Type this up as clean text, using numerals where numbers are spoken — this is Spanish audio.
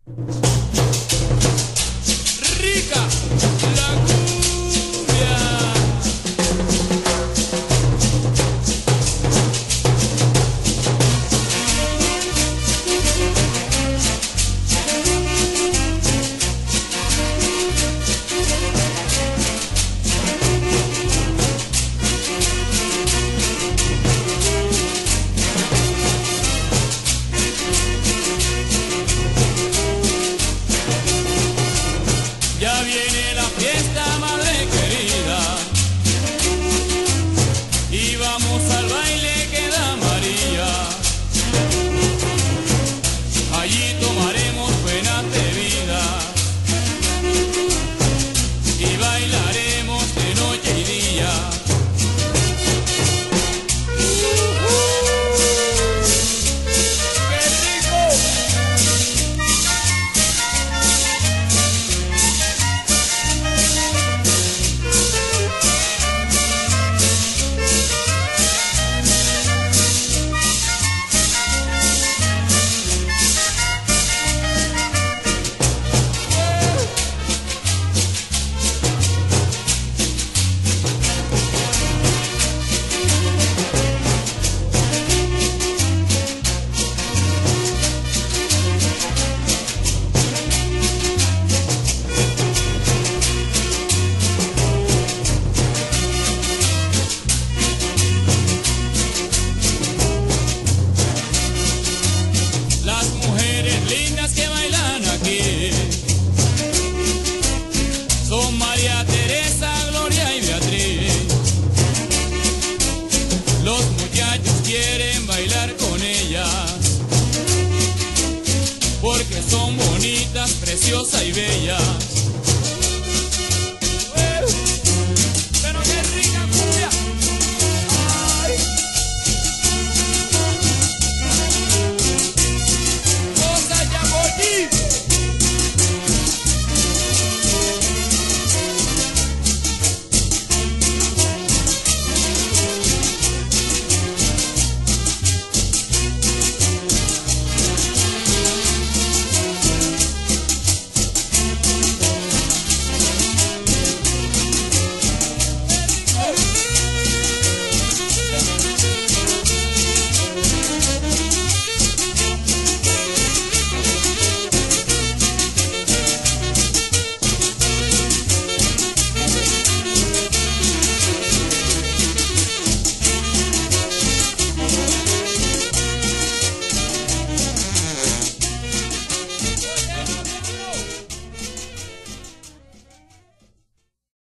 Rica la cumbia. Ya viene la fiesta, madre querida, y vamos al baile que da María. Allí tomaremos buenas bebidas y bailaremos de noche y día. ¡Qué rico! Las mujeres lindas que bailan aquí son María Teresa, Gloria y Beatriz. Los muchachos quieren bailar con ellas porque son bonitas, preciosas y bellas.